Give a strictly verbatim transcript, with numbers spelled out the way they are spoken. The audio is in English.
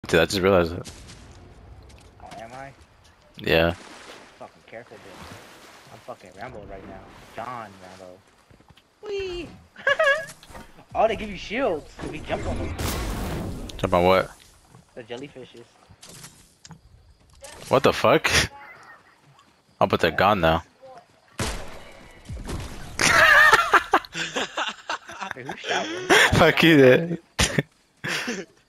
Dude, I just realized it. Oh, am I? Yeah. Fucking careful, bitch. I'm fucking Rambo right now. John Rambo. Whee! Oh, they give you shields if you jump on them. Jump on what? The jellyfishes. What the fuck? Oh, but they're gone now. Hey, who's shouting? Fuck you, then.